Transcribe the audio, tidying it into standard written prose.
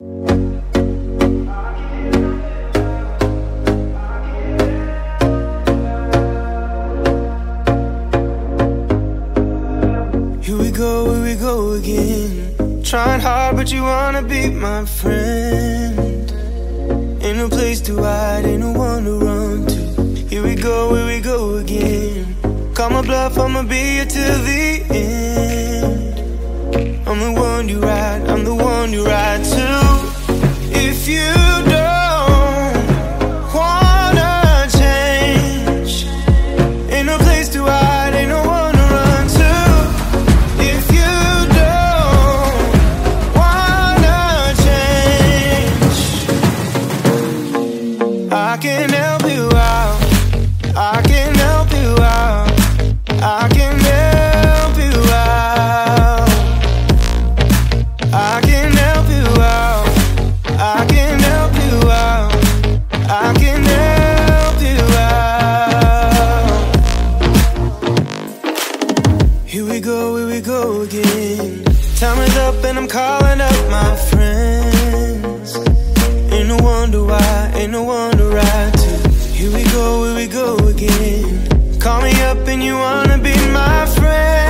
Here we go again. Trying hard, but you wanna be my friend. Ain't no place to hide, ain't no one to run to. Here we go again. Call my bluff, I'ma be here till the end. I'm the one you ride, I'm the one you ride to. If you don't wanna change, ain't no place to hide, ain't no one to run to. If you don't wanna change, I can help you out, I can help you out, I can help you out, I can help you out, I can help you out, I can help you out. Here we go again. Time is up and I'm calling up my friends. Ain't no wonder why, ain't no one to ride to. Here we go again. Call me up and you wanna be my friend.